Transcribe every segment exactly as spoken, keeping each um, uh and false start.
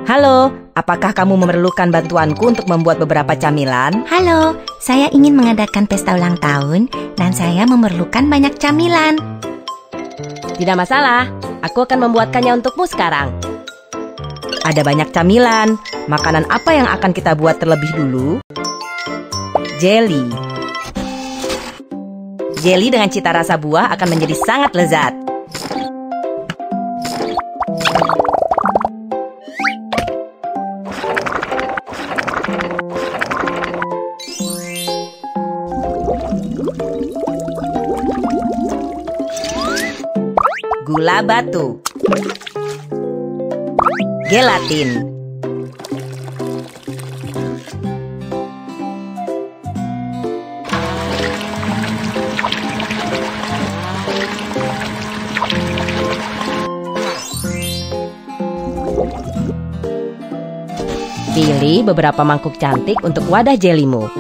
Halo, apakah kamu memerlukan bantuanku untuk membuat beberapa camilan? Halo, saya ingin mengadakan pesta ulang tahun dan saya memerlukan banyak camilan. Tidak masalah, aku akan membuatkannya untukmu sekarang. Ada banyak camilan. Makanan apa yang akan kita buat terlebih dulu? Jelly. Jelly dengan cita rasa buah akan menjadi sangat lezat. Gula batu, gelatin, pilih beberapa mangkuk cantik untuk wadah jelimu.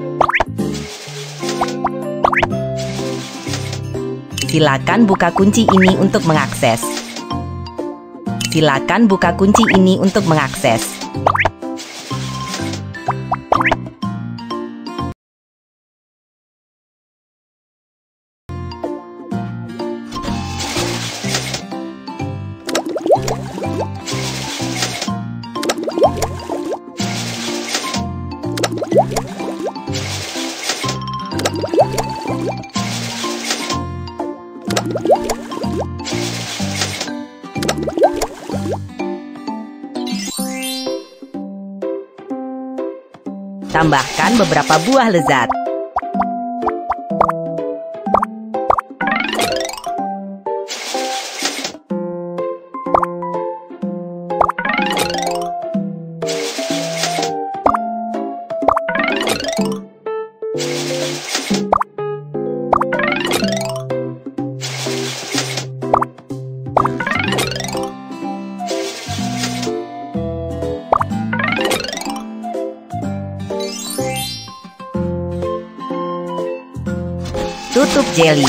Silakan buka kunci ini untuk mengakses. Silakan buka kunci ini untuk mengakses. Tambahkan beberapa buah lezat. Tutup jelly.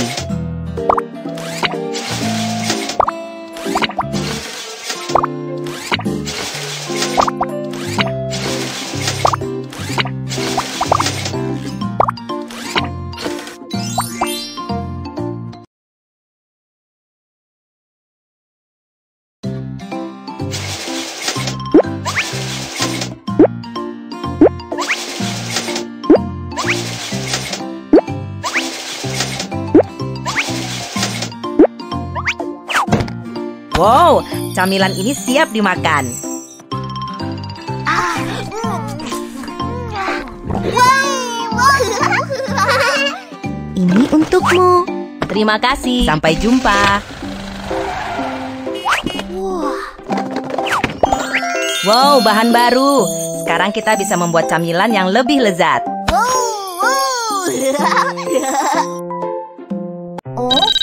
Wow, camilan ini siap dimakan. Ini untukmu. Terima kasih. Sampai jumpa. Wow, bahan baru. Sekarang kita bisa membuat camilan yang lebih lezat. Oh.